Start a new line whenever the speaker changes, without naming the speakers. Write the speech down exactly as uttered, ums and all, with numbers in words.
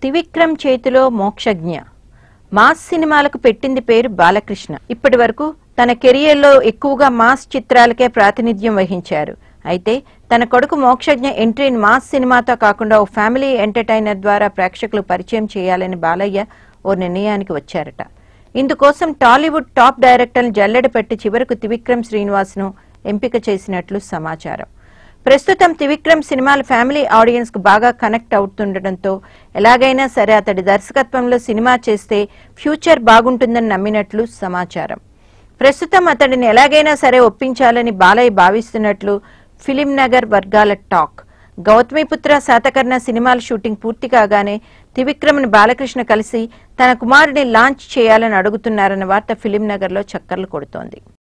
త్రివిక్రమ్ చేతిలో మోక్షజ్ఞ మాస్ సినిమాలకు పెట్టింది పేరు బాలకృష్ణ. ఇప్పటి వరకు తన కెరియర్లో ఎక్కువగా మాస్ చిత్రాలకే ప్రాతినిధ్యం వహించారు. అయితే తన కొడుకు మోక్షజ్ఞ ఎంట్రీని మాస్ సినిమాతో కాకుండా ఓ ఫ్యామిలీ ఎంటర్టైనర్ ద్వారా ప్రేక్షకులు పరిచయం చేయాలని బాలయ్య ఓ నిర్ణయానికి వచ్చారట. ఇందుకోసం టాలీవుడ్ టాప్ డైరెక్టర్లు జల్లెడ పెట్టి చివరకు త్రివిక్రమ్ శ్రీనివాస్ ను ఎంపిక చేసినట్లు సమాచారం. ప్రస్తుతం త్రివిక్రమ్ సినిమాలు ఫ్యామిలీ ఆడియన్స్ కు బాగా కనెక్ట్ అవుతుండటంతో ఎలాగైనా సరే అతడి దర్శకత్వంలో సినిమా చేస్తే ఫ్యూచర్ బాగుంటుందని నమ్మినట్లు సమాచారం. ప్రస్తుతం అతడిని ఎలాగైనా సరే ఒప్పించాలని బాలయ్య భావిస్తున్నట్లు ఫిలిం నగర్ వర్గాల టాక్. గౌతమిపుత్ర శాతకర్ణ సినిమాల షూటింగ్ పూర్తి కాగానే త్రివిక్రమ్ని బాలకృష్ణ కలిసి తన కుమారుడిని లాంచ్ చేయాలని అడుగుతున్నారన్న వార్త ఫిలిం నగర్ లో చక్కర్లు కొడుతోంది.